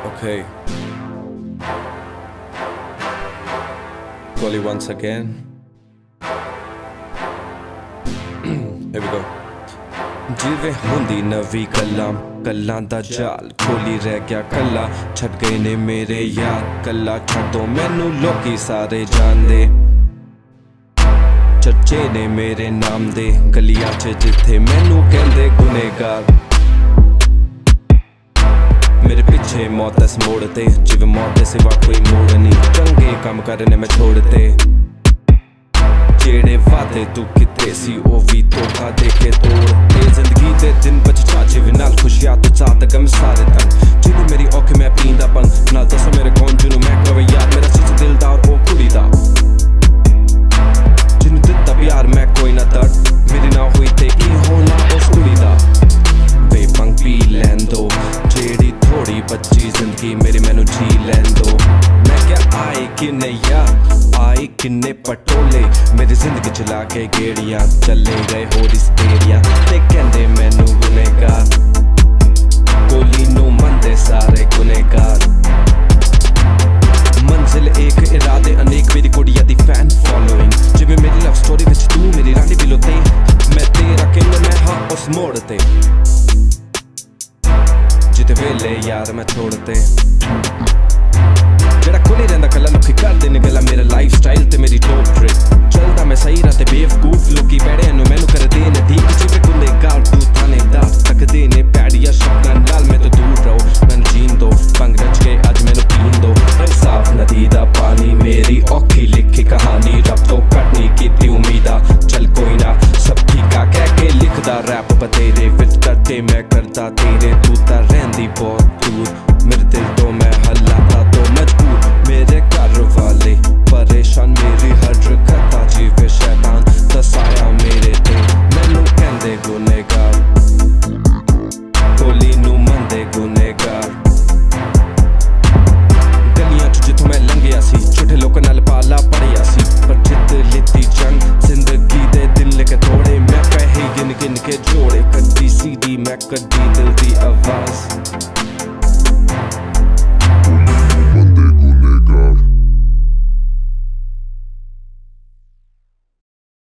Okay. Call you once again. Here we go. जिवें हुंदी नवी कल्लां दा जाल खोली रह गया कल्ला छड़ गए ने मेरे यार कल्ला छड़ दो मैनू लोकी सारे जानदे चर्चे ने मेरे नाम दे गलियां च जिथे मैनू कहंदे गुनेगार मेरे पीछे मौत दस मोड़ते जिवें मौत दे सिवा कोई मोड़ नहीं चंगे काम करने मैं छोड़ते जेड़े वादे तू किते सी ओ भी धोखा देके तोड़ ते जिंदगी दे दिन बच चाचे वी नाल खुशियां तू चाहत गम सारे तन जिन्नू मेरी औखे मैं पींदा पंग नाल दसो मेरे कौन जिन्नू मैं कवे यार मेरा सच दिलदार ओ कुड़ी दा जिन्नू दित्ता प्यार मैं कोई ना दर्द मेरी ना हुई ते की होना उस कुड़ी दा वे पंग पी लैन दो जेड़ी थोड़ी बच्ची जिंदगी मेरी मैनू जी लैन दो मैं क्या आई किन्ने यार आई किन्ने पटोले मेरी जिंदगी चला के गेड़ियां चले गए हो रिश्तेरियां ते कहंदे मैनू गुनेगार कोली नू मनदे सारे गुनेगार मंजिल एक इरादे अनेक मेरी कुड़िया दी फैन फॉलोइंग जिवें मेरी लव स्टोरी विच तू मेरी रानी बिलो ते मैं तेरा किंग मैं हां उस मोड़ ते जिते वेले यार मैं छोड़ते जेड़ा कोली रहंदा कल्ला लोकी करदे ने गल्ला मेरा लाइफ स्टाइल ते मेरी टॉप ट्रिप चलदा मैं सही राह ते बेवकूफ लोकी बैठे ने मैनू करदे ने ठीक जिवें गुनेगार तू थानेदार तकदे ने पैड़िया शब्दां नाल मैं तो दूर रहो मैनू जीन दो भंग रच के अज मैनू पीन दो इंसाफ नदी दा पानी मेरी औखी लिखी कहानी रब तो कटनी कीती उम्मीदा चल कोई ना सब ठीक आ कह के लिखदा रैप बतेरे विच करते मैं करदा तेरे तू तां रहिंदी बहुत दूर मेरे दिल तो मैं हल्ला था तो मजबूर मेरे घर वाले परेशान मेरी हरकत जीवे शैतान दसाया मेरे ते मैनू कहंदे गुनेगार कोली नू मनदे गुनेगार गलियां च जिथों मैं लंघिया सी झूठे लोकां नाल पाला पड़िया सी पर जित लिती जंग जिंदगी दे दिन लेके थोड़े मैं पैसे गिन गिन के जोड़े कद्दी सीधी मैं कद्दी दिल दी आवाज